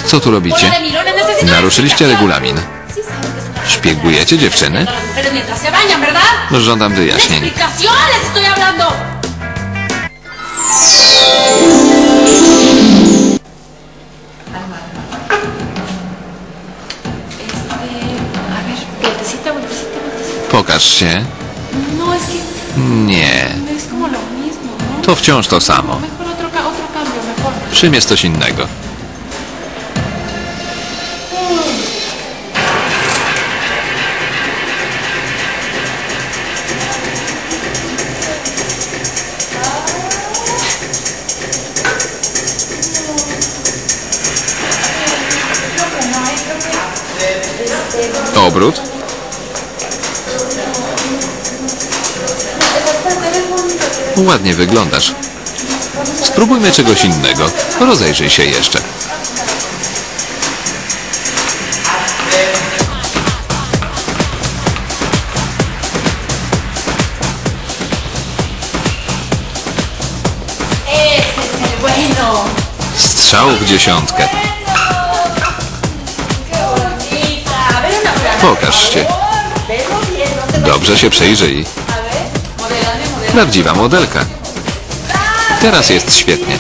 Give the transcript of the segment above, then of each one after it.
Co tu robicie? Naruszyliście regulamin. Szpiegujecie dziewczyny? Żądam wyjaśnień. Pokaż się. Nie. To wciąż to samo. Przymierz coś innego. Obrót. Ładnie wyglądasz. Spróbujmy czegoś innego. Rozejrzyj się jeszcze. Strzał w dziesiątkę. Pokaż się. Dobrze się przyjrzyj. Prawdziwa modelka. Teraz jest świetnie.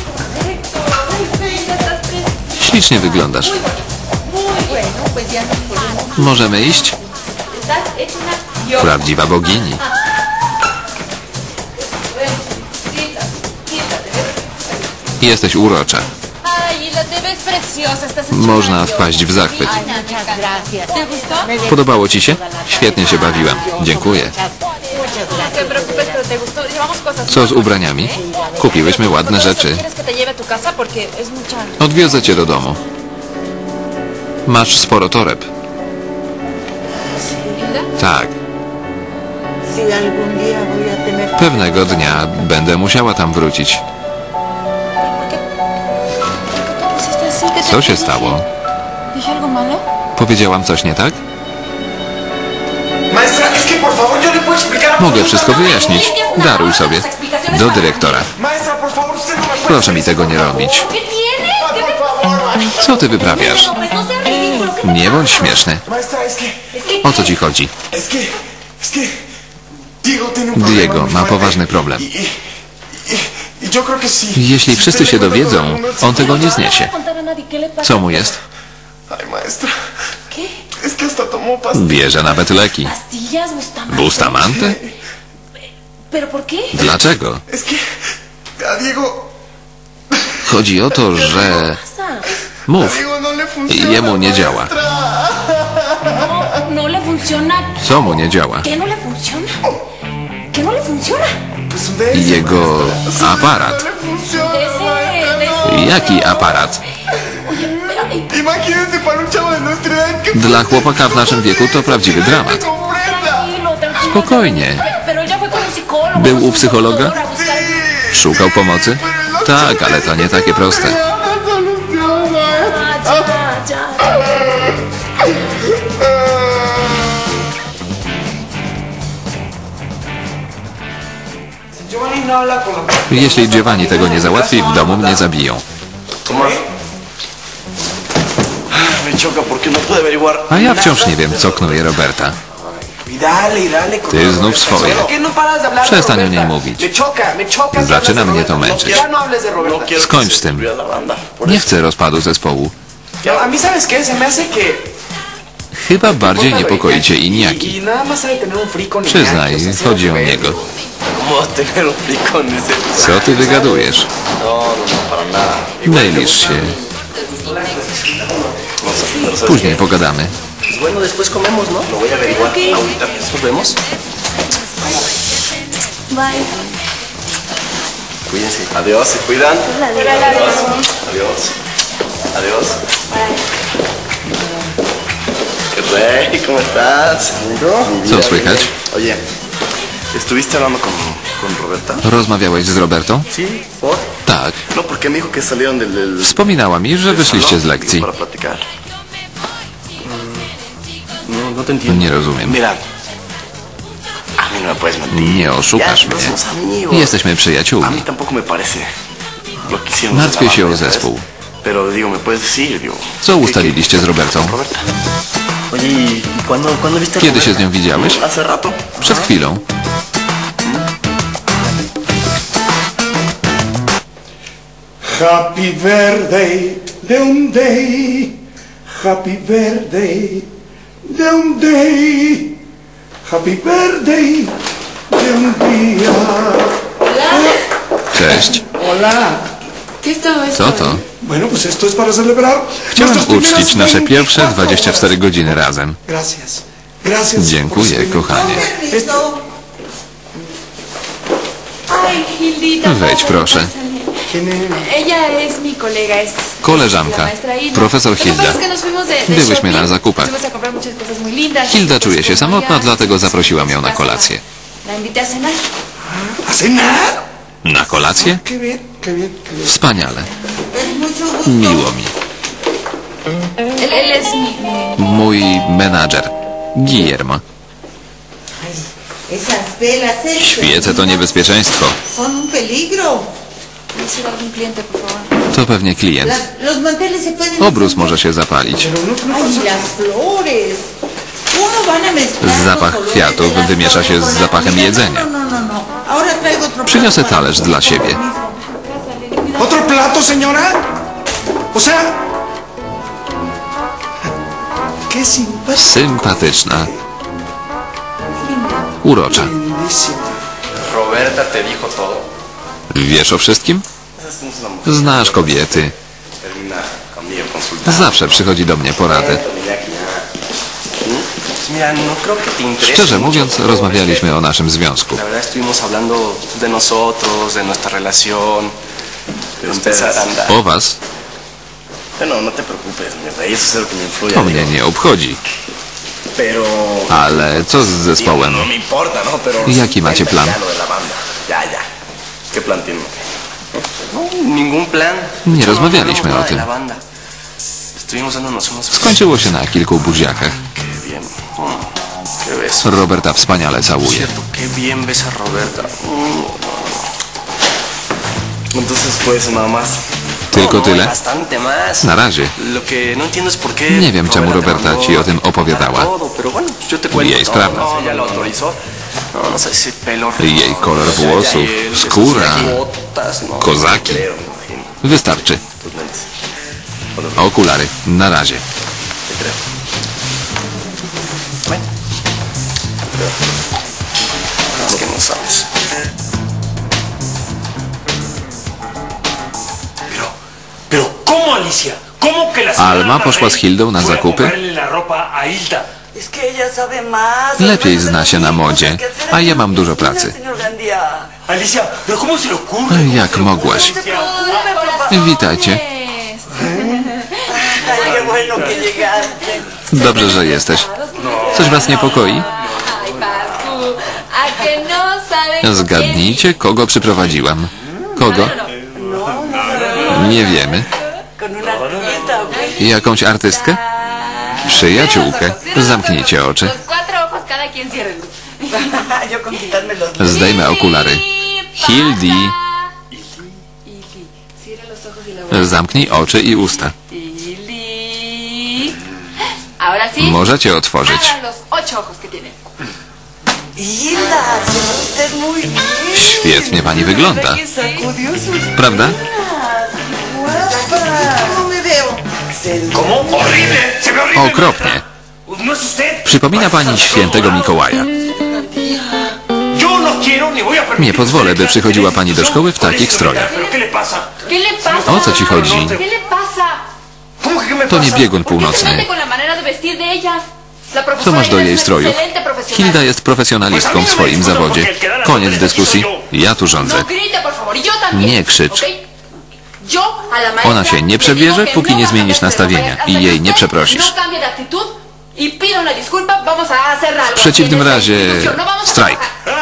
Ślicznie wyglądasz. Możemy iść? Prawdziwa bogini. Jesteś urocza. Można wpaść w zachwyt. Podobało ci się? Świetnie się bawiłam. Dziękuję. Co z ubraniami? Kupiłyśmy ładne rzeczy. Odwiozę cię do domu. Masz sporo toreb. Tak. Pewnego dnia będę musiała tam wrócić. Co się stało? Powiedziałam coś nie tak? Mogę wszystko wyjaśnić. Daruj sobie. Do dyrektora. Proszę mi tego nie robić. Co ty wyprawiasz? Nie bądź śmieszny. O co ci chodzi? Diego ma poważny problem. Jeśli wszyscy się dowiedzą, on tego nie zniesie. Co mu jest? Bierze nawet leki. Bustamante? Dlaczego? Chodzi o to, że... Mów. Jemu nie działa. Co mu nie działa? Jego aparat. Jaki aparat? Dla chłopaka w naszym wieku to prawdziwy dramat. Spokojnie. Był u psychologa? Szukał pomocy? Tak, ale to nie takie proste. Jeśli Giovanni tego nie załatwi, w domu mnie zabiją. A ja wciąż nie wiem, co knuje Roberta. Ty znów swoje. Przestań o niej mówić. Zaczyna mnie to męczyć. Skończ z tym. Nie chcę rozpadu zespołu. Chyba bardziej niepokoi cię Iniaki. Przyznaj, chodzi o niego. Co ty wygadujesz? Mylisz się. Później pogadamy. Adiós, se cuidan. Adiós. Adiós. ¿Qué rey? ¿Cómo estás? Co słychać? Oye, ¿estuviste hablando con Roberta? Rozmawiałeś z Robertą? Sí, ¿por? Tak. No, porque me dijo que salieron del... Wspominała mi, że wyszliście z lekcji. Para platicar. No te entiendo. Nie rozumiem. Mira, a mí no me puedes mentir. Nie oszukasz Ya, mnie. somos amigos. Jesteśmy A mí przyjaciółmi. tampoco me parece. Lo que hicieron Martwię się o estaba mal, zespół. Pero digo, ¿me puedes decir? Digo, Co ustaliliście z Robertą? Roberta. Oye, ¿y cuándo viste a Kiedy się z Roberta? nią widziałeś? Hace rato. Przed chwilą. Happy birthday de un day, happy birthday de un day, happy birthday de un día. Cześć. Hola. ¿Qué es todo esto? Co to? Bueno, pues esto es para celebrar. Chciałem nuestras primeras uczcić nasze pierwsze 24 24 godziny razem. Gracias. Gracias. Dziękuję, por su kochanie. Ay, Gildita. Wejdź, proszę. ¿Quién es? Ella es mi colega, es Koleżanka, la maestra Hilda. profesor Lo que Hilda. pasa es que nos fuimos de Byłyśmy shopping, na zakupach. fuimos a comprar muchas cosas muy lindas. Hilda czuje się Entonces, como samotna, ella dlatego se zaprosiłam ją na casa, kolację. La invité a cenar. ¿A cenar? Na kolację? Qué bien, qué bien, qué bien. Wspaniale. Miło mi. Él es mi... Mój menadżer, Guillermo. Esas velas Świece to niebezpiecieństwo. son un peligro. ¿Puede ser algún cliente, por favor? To pewnie klient. Los manteles se pueden... Obrus może się zapalić. Ay, las flores. ¿Cómo van a mezclar Zapach los olores kwiatów de las wymiesza flores się con z la zapachem comida? jedzenia. No. Ahora traigo otro Przyniosę plato para talerz dla siebie. ¿Otro plato, señora? O sea... Qué simpática. Sympatyczna. Urocza. Lindísima. Roberta te dijo todo. Wiesz o wszystkim? Esa es una mujer. Znasz kobiety. Termina conmigo consulta. Zawsze przychodzi do mnie porady. Mira, no creo que te interese Szczerze mucho, mówiąc, pero rozmawialiśmy o naszym związku. La verdad estuvimos hablando de nosotros, de nuestra relación, de empezar a andar. O was Bueno, no te preocupes, mi rey, eso es lo que me influye. to mnie nie obchodzi. Pero... Ale co z zespołem? No me importa, ¿no? Pero... Jaki macie plan? Ya, lo de la banda. Ya. ¿Qué plan tienen? No, ningún plan. Nie No rozmawialiśmy hablamos o tym. nada de la banda. Estuvimos dándonos unos... Skończyło się na kilku buziakach. Qué bien. Qué beso. Roberta wspaniale całuje. Cierto, qué bien besa Roberta. Entonces pues nada más. Tylko tyle? Bastante más. Na razie. Lo que no entiendo es por qué Nie wiem, czemu Roberta te ci o tym opowiadała. todo, pero bueno, yo te cuento Jej todo, sprawa. ¿no? Ella lo autorizó. No sé, ese pelo. Jej kolor O sea, włosów, ya él, esas skóra, botas, no, kozaki. no creo, me imagino. Wystarczy. Tus lentes. Okulary. Na razie. Te creo. Bueno. Te creo. Es que no sabes. Pero ¿cómo, Alicia? ¿Cómo que la señora Alma poszła z Hildą na fue a zakupy? comprarle la ropa a Hilda? Es que ella sabe más. Lepiej zna się na modzie, a ja mam dużo pracy. Señor Gandía. Alicia, ¿pero cómo se le ocurre? Jak mogłaś? Witajcie. Ay, qué bueno que llegaste. Dobrze, że jesteś. Coś was niepokoi? Ay, Pascu, ¿a que no saben? Zgadnijcie, kogo przyprowadziłam. Kogo? Nie wiemy. Con una artista, güey. Jakąś artystkę? Przyjaciółkę. Zamknijcie oczy. Los 4 ojos cada quien cierren. Yo con quitarme los... Zdejmę okulary. Hildi, Hildi, cierra los ojos y la boca. zamknij oczy i usta. Hildi. Ahora sí. Możecie otworzyć. Abran los 8 ojos que tiene. Hilda, se ve usted muy bien. Świetnie pani wygląda. Sacudió sus... Prawda? Guapa. ¿Cómo me veo? ¿Cómo? ¡Horrible! ¡Se ve horrible! Okropnie. ¿No es usted? Przypomina pani świętego Mikołaja. Yo no quiero ni voy a permitir... Nie pozwolę, by przychodziła pani do szkoły w takich strojach. ¿Pero qué le pasa? ¿Qué le pasa? O co ci chodzi? ¿Qué le pasa? ¿Cómo que qué me To nie pasa? biegun ¿Por qué se północny. mete con la manera de vestir de ella? La Co profesora masz do Hilda jej es una strojów? excelente profesional. Hilda jest profesjonalistką w swoim zawodzie. Koniec dyskusji. Ja tu rządzę. No grite, por favor, y yo también. Nie krzycz. ¿Ok? Yo a la maestra Ona się nie le przebierze, digo que póki no nie vas a zmienisz hacer nastawienia hasta i que jej nie usted przeprosisz. No cambie de actitud y pido una disculpa, vamos a hacer algo. W przeciwnym razie No vamos a strajk. trabajar.